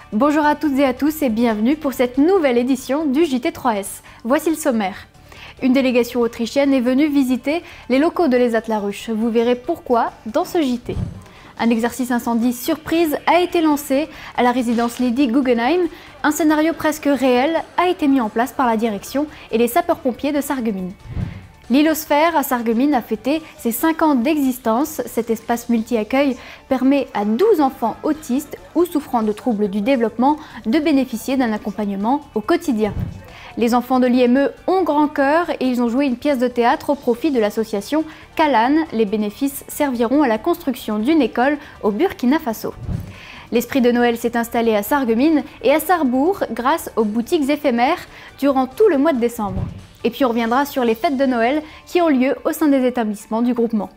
Bonjour à toutes et à tous et bienvenue pour cette nouvelle édition du JT3S. Voici le sommaire. Une délégation autrichienne est venue visiter les locaux de l'ESAT La Ruche. Vous verrez pourquoi dans ce JT. Un exercice incendie surprise a été lancé à la résidence Lady Guggenheim. Un scénario presque réel a été mis en place par la direction et les sapeurs-pompiers de Sarreguemines. L'Hylosphère à Sarreguemines a fêté ses 5 ans d'existence. Cet espace multi-accueil permet à 12 enfants autistes ou souffrant de troubles du développement de bénéficier d'un accompagnement au quotidien. Les enfants de l'IME ont grand cœur et ils ont joué une pièce de théâtre au profit de l'association Kalan. Les bénéfices serviront à la construction d'une école au Burkina Faso. L'esprit de Noël s'est installé à Sarreguemines et à Sarrebourg grâce aux boutiques éphémères durant tout le mois de décembre. Et puis on reviendra sur les fêtes de Noël qui ont lieu au sein des établissements du groupement.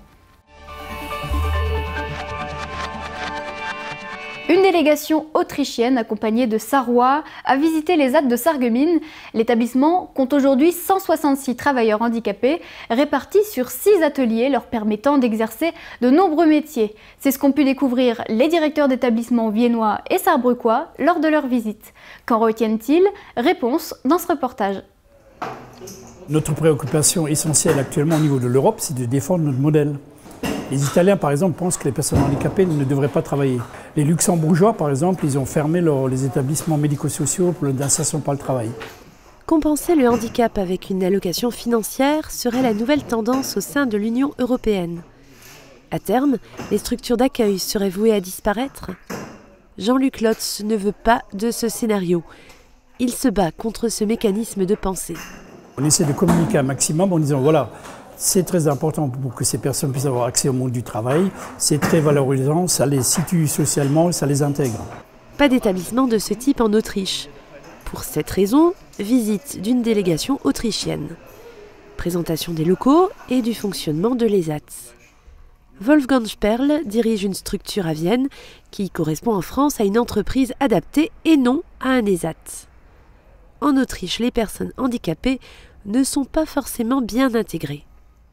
Une délégation autrichienne accompagnée de Sarrois a visité l'ESAT de Sarreguemines. L'établissement compte aujourd'hui 166 travailleurs handicapés répartis sur 6 ateliers leur permettant d'exercer de nombreux métiers. C'est ce qu'ont pu découvrir les directeurs d'établissements viennois et sarrebruckois lors de leur visite. Qu'en retiennent-ils? Réponse dans ce reportage. Notre préoccupation essentielle actuellement au niveau de l'Europe, c'est de défendre notre modèle. Les Italiens, par exemple, pensent que les personnes handicapées ne devraient pas travailler. Les Luxembourgeois, par exemple, ils ont fermé les établissements médico-sociaux pour l'insertion par le travail. Compenser le handicap avec une allocation financière serait la nouvelle tendance au sein de l'Union européenne. À terme, les structures d'accueil seraient vouées à disparaître. Jean-Luc Lotz ne veut pas de ce scénario. Il se bat contre ce mécanisme de pensée. On essaie de communiquer un maximum en disant voilà, c'est très important pour que ces personnes puissent avoir accès au monde du travail, c'est très valorisant, ça les situe socialement, ça les intègre. Pas d'établissement de ce type en Autriche. Pour cette raison, visite d'une délégation autrichienne. Présentation des locaux et du fonctionnement de l'ESAT. Wolfgang Sperl dirige une structure à Vienne qui correspond en France à une entreprise adaptée et non à un ESAT. En Autriche, les personnes handicapées ne sont pas forcément bien intégrées.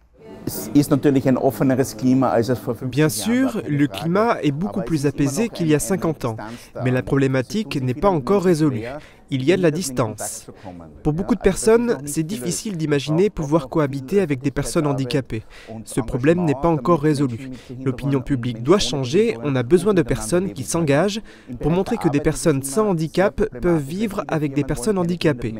Bien sûr, le climat est beaucoup plus apaisé qu'il y a 50 ans, mais la problématique n'est pas encore résolue. Il y a de la distance. Pour beaucoup de personnes, c'est difficile d'imaginer pouvoir cohabiter avec des personnes handicapées. Ce problème n'est pas encore résolu. L'opinion publique doit changer, on a besoin de personnes qui s'engagent pour montrer que des personnes sans handicap peuvent vivre avec des personnes handicapées.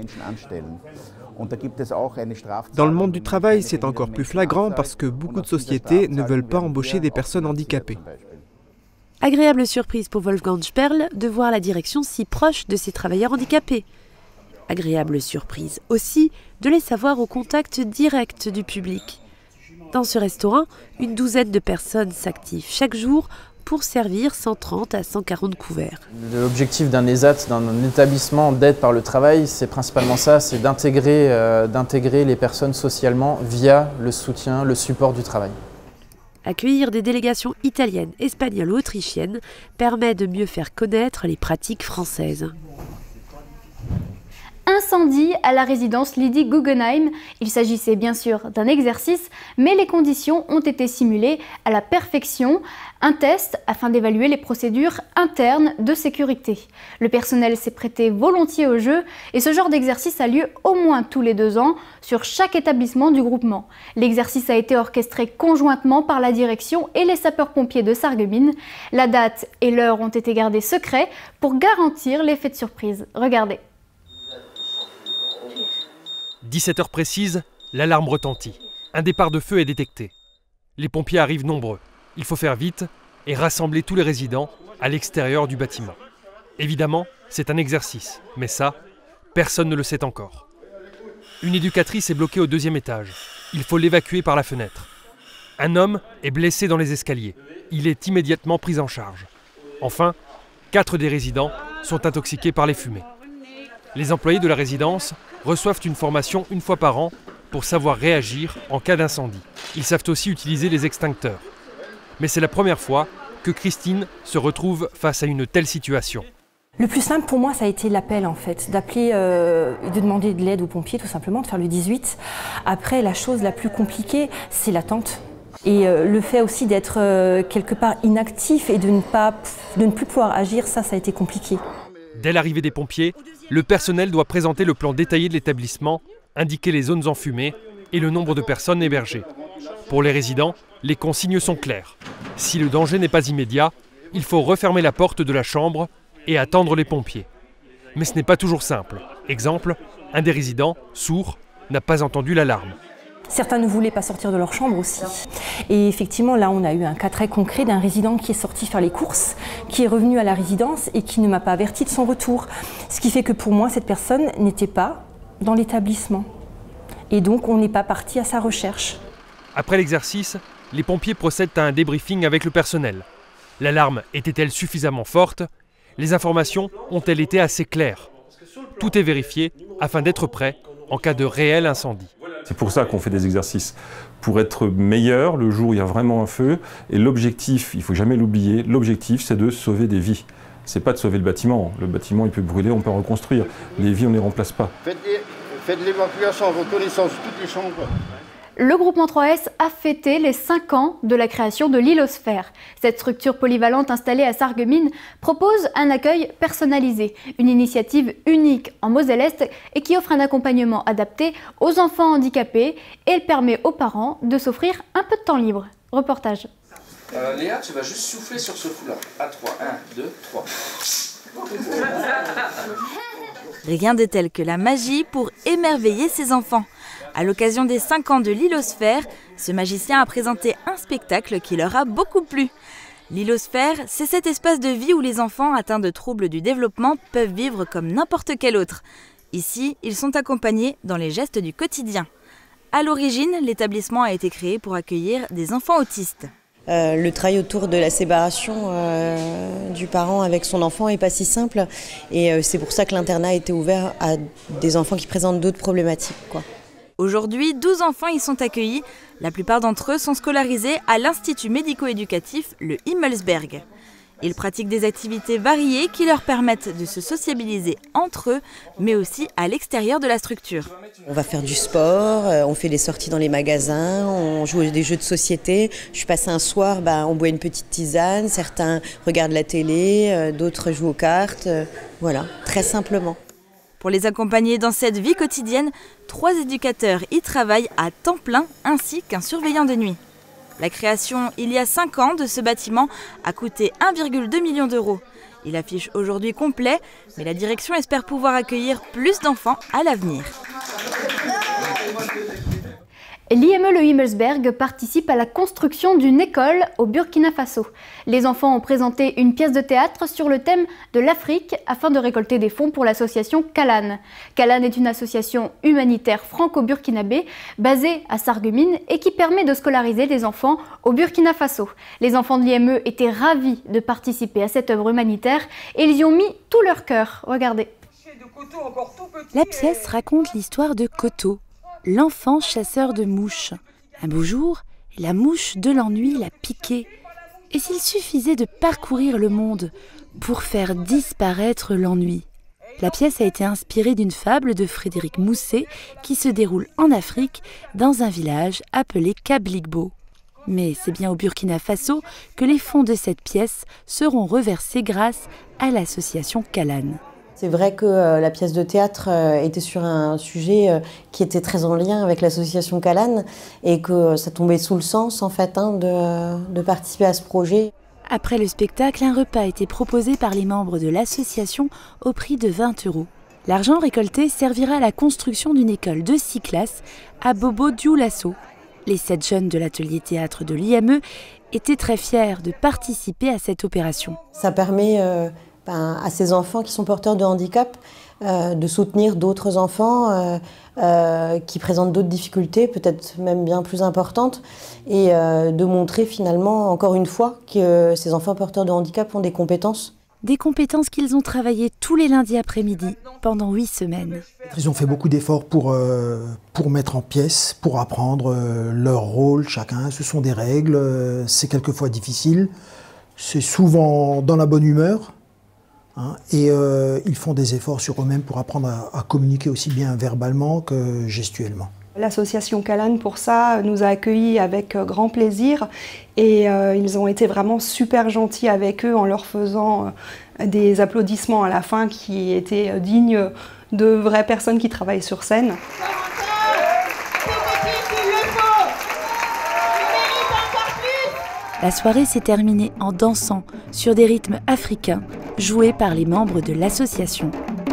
Dans le monde du travail, c'est encore plus flagrant parce que beaucoup de sociétés ne veulent pas embaucher des personnes handicapées. Agréable surprise pour Wolfgang Sperl de voir la direction si proche de ces travailleurs handicapés. Agréable surprise aussi de les savoir au contact direct du public. Dans ce restaurant, une douzaine de personnes s'activent chaque jour pour servir 130 à 140 couverts. L'objectif d'un ESAT, d'un établissement d'aide par le travail, c'est principalement ça, c'est d'intégrer les personnes socialement via le soutien, le support du travail. Accueillir des délégations italiennes, espagnoles ou autrichiennes permet de mieux faire connaître les pratiques françaises. Incendie à la résidence Lady Guggenheim. Il s'agissait bien sûr d'un exercice, mais les conditions ont été simulées à la perfection. Un test afin d'évaluer les procédures internes de sécurité. Le personnel s'est prêté volontiers au jeu et ce genre d'exercice a lieu au moins tous les 2 ans sur chaque établissement du groupement. L'exercice a été orchestré conjointement par la direction et les sapeurs-pompiers de Sarreguemines. La date et l'heure ont été gardées secrets pour garantir l'effet de surprise. Regardez. 17h précises, l'alarme retentit. Un départ de feu est détecté. Les pompiers arrivent nombreux. Il faut faire vite et rassembler tous les résidents à l'extérieur du bâtiment. Évidemment, c'est un exercice, mais ça, personne ne le sait encore. Une éducatrice est bloquée au 2e étage. Il faut l'évacuer par la fenêtre. Un homme est blessé dans les escaliers. Il est immédiatement pris en charge. Enfin, 4 des résidents sont intoxiqués par les fumées. Les employés de la résidence reçoivent une formation 1 fois par an pour savoir réagir en cas d'incendie. Ils savent aussi utiliser les extincteurs. Mais c'est la première fois que Christine se retrouve face à une telle situation. Le plus simple pour moi, ça a été l'appel en fait, d'appeler, de demander de l'aide aux pompiers tout simplement, de faire le 18. Après, la chose la plus compliquée, c'est l'attente. Et le fait aussi d'être quelque part inactif et de ne plus pouvoir agir, ça a été compliqué. Dès l'arrivée des pompiers, le personnel doit présenter le plan détaillé de l'établissement, indiquer les zones enfumées et le nombre de personnes hébergées. Pour les résidents, les consignes sont claires. Si le danger n'est pas immédiat, il faut refermer la porte de la chambre et attendre les pompiers. Mais ce n'est pas toujours simple. Exemple, un des résidents, sourd, n'a pas entendu l'alarme. Certains ne voulaient pas sortir de leur chambre aussi. Et effectivement, là, on a eu un cas très concret d'un résident qui est sorti faire les courses, qui est revenu à la résidence et qui ne m'a pas averti de son retour. Ce qui fait que pour moi, cette personne n'était pas dans l'établissement. Et donc, on n'est pas parti à sa recherche. Après l'exercice, les pompiers procèdent à un débriefing avec le personnel. L'alarme était-elle suffisamment forte? Les informations ont-elles été assez claires? Tout est vérifié afin d'être prêt en cas de réel incendie. C'est pour ça qu'on fait des exercices, pour être meilleur le jour où il y a vraiment un feu. Et l'objectif, il ne faut jamais l'oublier, l'objectif c'est de sauver des vies. C'est pas de sauver le bâtiment. Le bâtiment il peut brûler, on peut reconstruire. Les vies on ne les remplace pas. Faites l'évacuation en reconnaissance de toutes les chambres. Le groupement 3S a fêté les 5 ans de la création de l'Hylosphère. Cette structure polyvalente installée à Sarreguemines propose un accueil personnalisé, une initiative unique en Moselle-Est et qui offre un accompagnement adapté aux enfants handicapés et elle permet aux parents de s'offrir un peu de temps libre. Reportage. Léa, tu vas juste souffler sur ce foulard. À 3, 1, 2, 3. Rien de tel que la magie pour émerveiller ses enfants. À l'occasion des 5 ans de l'Hylosphère, ce magicien a présenté un spectacle qui leur a beaucoup plu. L'Hylosphère, c'est cet espace de vie où les enfants atteints de troubles du développement peuvent vivre comme n'importe quel autre. Ici, ils sont accompagnés dans les gestes du quotidien. À l'origine, l'établissement a été créé pour accueillir des enfants autistes. Le travail autour de la séparation du parent avec son enfant n'est pas si simple et c'est pour ça que l'internat a été ouvert à des enfants qui présentent d'autres problématiques, quoi. Aujourd'hui, 12 enfants y sont accueillis. La plupart d'entre eux sont scolarisés à l'Institut médico-éducatif, le Himmelsberg. Ils pratiquent des activités variées qui leur permettent de se sociabiliser entre eux, mais aussi à l'extérieur de la structure. On va faire du sport, on fait des sorties dans les magasins, on joue à des jeux de société. Je suis passée un soir, on boit une petite tisane, certains regardent la télé, d'autres jouent aux cartes. Voilà, très simplement. Pour les accompagner dans cette vie quotidienne, 3 éducateurs y travaillent à temps plein ainsi qu'un surveillant de nuit. La création, il y a 5 ans, de ce bâtiment a coûté 1,2 million d'euros. Il affiche aujourd'hui complet, mais la direction espère pouvoir accueillir plus d'enfants à l'avenir. L'IME Le Himmelsberg participe à la construction d'une école au Burkina Faso. Les enfants ont présenté une pièce de théâtre sur le thème de l'Afrique afin de récolter des fonds pour l'association Kalan. Kalan est une association humanitaire franco-burkinabé basée à Sarreguemines et qui permet de scolariser les enfants au Burkina Faso. Les enfants de l'IME étaient ravis de participer à cette œuvre humanitaire et ils y ont mis tout leur cœur. Regardez. La pièce raconte l'histoire de Koto, l'enfant chasseur de mouches. Un beau jour, la mouche de l'ennui l'a piqué. Et s'il suffisait de parcourir le monde pour faire disparaître l'ennui? La pièce a été inspirée d'une fable de Frédéric Mousset qui se déroule en Afrique, dans un village appelé Kabligbo. Mais c'est bien au Burkina Faso que les fonds de cette pièce seront reversés grâce à l'association Kalan. C'est vrai que la pièce de théâtre était sur un sujet qui était très en lien avec l'association Kalan et que ça tombait sous le sens en fait de participer à ce projet. Après le spectacle, un repas a été proposé par les membres de l'association au prix de 20 €. L'argent récolté servira à la construction d'une école de 6 classes à Bobo-Dioulasso. Les 7 jeunes de l'atelier théâtre de l'IME étaient très fiers de participer à cette opération. Ça permet à ces enfants qui sont porteurs de handicap de soutenir d'autres enfants qui présentent d'autres difficultés, peut-être même bien plus importantes, et de montrer finalement, encore une fois, que ces enfants porteurs de handicap ont des compétences. Des compétences qu'ils ont travaillées tous les lundis après-midi pendant 8 semaines. Ils ont fait beaucoup d'efforts pour mettre en pièces, pour apprendre leur rôle chacun. Ce sont des règles, c'est quelquefois difficile, c'est souvent dans la bonne humeur. Et ils font des efforts sur eux-mêmes pour apprendre à communiquer aussi bien verbalement que gestuellement. L'association Kalan, pour ça, nous a accueillis avec grand plaisir et ils ont été vraiment super gentils avec eux en leur faisant des applaudissements à la fin qui étaient dignes de vraies personnes qui travaillent sur scène. La soirée s'est terminée en dansant sur des rythmes africains joués par les membres de l'association.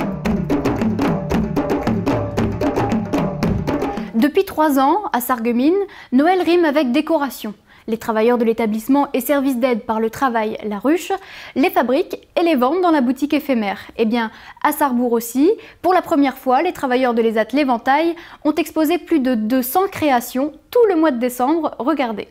Depuis 3 ans, à Sarreguemines, Noël rime avec décoration. Les travailleurs de l'établissement et services d'aide par le travail La Ruche les fabriquent et les vendent dans la boutique éphémère. Eh bien, à Sarrebourg aussi, pour la première fois, les travailleurs de l'ESAT L'Éventail ont exposé plus de 200 créations tout le mois de décembre. Regardez.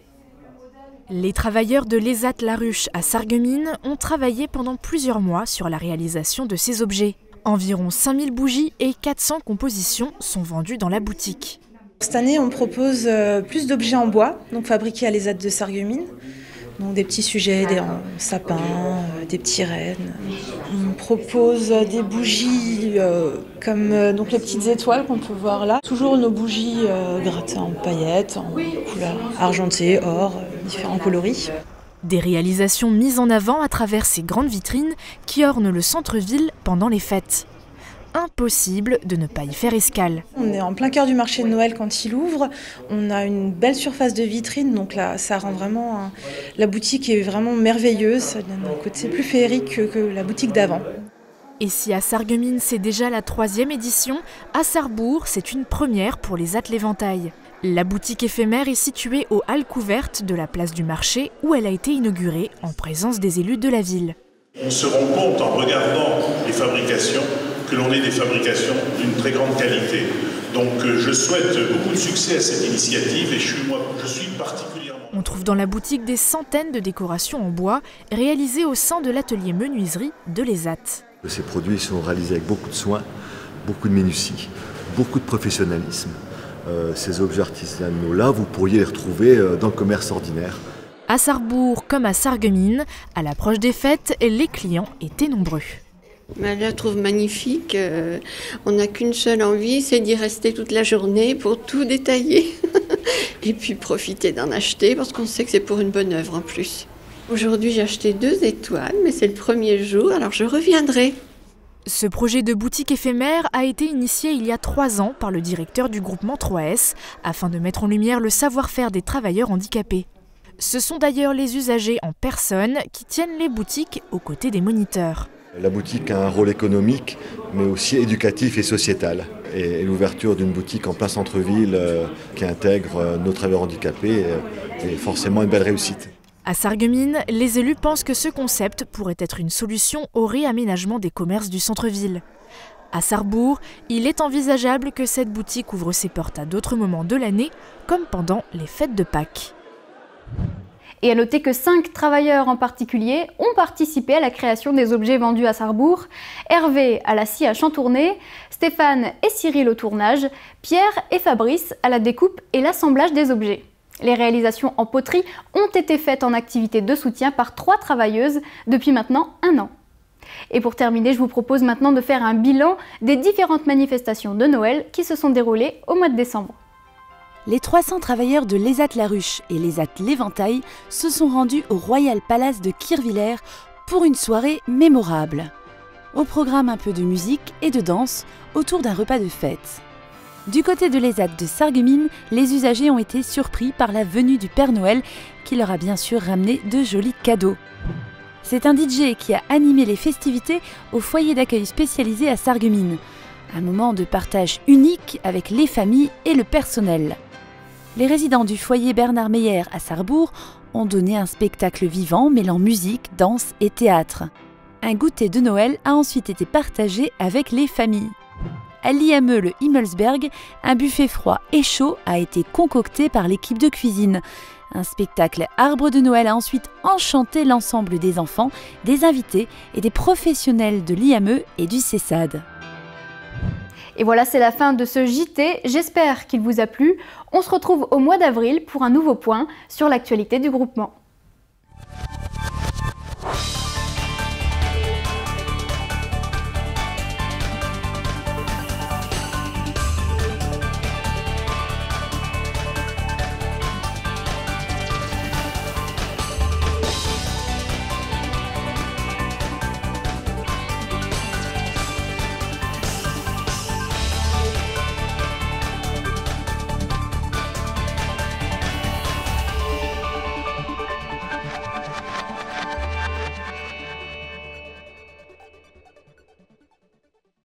Les travailleurs de l'ESAT La Ruche à Sarreguemines ont travaillé pendant plusieurs mois sur la réalisation de ces objets. Environ 5000 bougies et 400 compositions sont vendues dans la boutique. Cette année, on propose plus d'objets en bois, donc fabriqués à l'ESAT de Sarreguemines. Donc des petits sujets, des sapins, des petits rennes. On propose des bougies comme donc les petites étoiles qu'on peut voir là. Toujours nos bougies grattées en paillettes, en couleur argentée, or, différents coloris. Des réalisations mises en avant à travers ces grandes vitrines qui ornent le centre-ville pendant les fêtes. Impossible de ne pas y faire escale. On est en plein cœur du marché de Noël quand il ouvre. On a une belle surface de vitrine, donc là, ça rend vraiment... La boutique est vraiment merveilleuse, ça donne un côté plus féerique que la boutique d'avant. Et si à Sarreguemines c'est déjà la 3e édition, à Sarrebourg c'est une première pour l'ESAT L'Éventail. La boutique éphémère est située aux halles couvertes de la place du marché où elle a été inaugurée en présence des élus de la ville. On se rend compte en regardant les fabrications que l'on ait des fabrications d'une très grande qualité. Donc je souhaite beaucoup de succès à cette initiative et je suis particulièrement... On trouve dans la boutique des centaines de décorations en bois réalisées au sein de l'atelier menuiserie de l'ESAT. Ces produits sont réalisés avec beaucoup de soin, beaucoup de minutie, beaucoup de professionnalisme. Ces objets artisanaux-là, vous pourriez les retrouver dans le commerce ordinaire. À Sarrebourg comme à Sarreguemines, à l'approche des fêtes, les clients étaient nombreux. Je la trouve magnifique. On n'a qu'une seule envie, c'est d'y rester toute la journée pour tout détailler. Et puis profiter d'en acheter parce qu'on sait que c'est pour une bonne œuvre en plus. Aujourd'hui, j'ai acheté 2 étoiles, mais c'est le premier jour, alors je reviendrai. Ce projet de boutique éphémère a été initié il y a 3 ans par le directeur du groupement 3S afin de mettre en lumière le savoir-faire des travailleurs handicapés. Ce sont d'ailleurs les usagers en personne qui tiennent les boutiques aux côtés des moniteurs. La boutique a un rôle économique, mais aussi éducatif et sociétal. Et l'ouverture d'une boutique en plein centre-ville qui intègre nos travailleurs handicapés est forcément une belle réussite. À Sarreguemines, les élus pensent que ce concept pourrait être une solution au réaménagement des commerces du centre-ville. À Sarrebourg, il est envisageable que cette boutique ouvre ses portes à d'autres moments de l'année, comme pendant les fêtes de Pâques. Et à noter que 5 travailleurs en particulier ont participé à la création des objets vendus à Sarrebourg. Hervé à la scie à chantourner, Stéphane et Cyril au tournage, Pierre et Fabrice à la découpe et l'assemblage des objets. Les réalisations en poterie ont été faites en activité de soutien par 3 travailleuses depuis maintenant 1 an. Et pour terminer, je vous propose maintenant de faire un bilan des différentes manifestations de Noël qui se sont déroulées au mois de décembre. Les 300 travailleurs de l'ESAT La Ruche et l'ESAT L'Éventail se sont rendus au Royal Palace de Kirvillers pour une soirée mémorable. Au programme, un peu de musique et de danse autour d'un repas de fête. Du côté de l'ESAT de Sarreguemines, les usagers ont été surpris par la venue du Père Noël qui leur a bien sûr ramené de jolis cadeaux. C'est un DJ qui a animé les festivités au foyer d'accueil spécialisé à Sarreguemines. Un moment de partage unique avec les familles et le personnel. Les résidents du foyer Bernard Meyer à Sarrebourg ont donné un spectacle vivant mêlant musique, danse et théâtre. Un goûter de Noël a ensuite été partagé avec les familles. À l'IME le Himmelsberg, un buffet froid et chaud a été concocté par l'équipe de cuisine. Un spectacle Arbre de Noël a ensuite enchanté l'ensemble des enfants, des invités et des professionnels de l'IME et du CESAD. Et voilà, c'est la fin de ce JT. J'espère qu'il vous a plu. On se retrouve au mois d'avril pour un nouveau point sur l'actualité du groupement.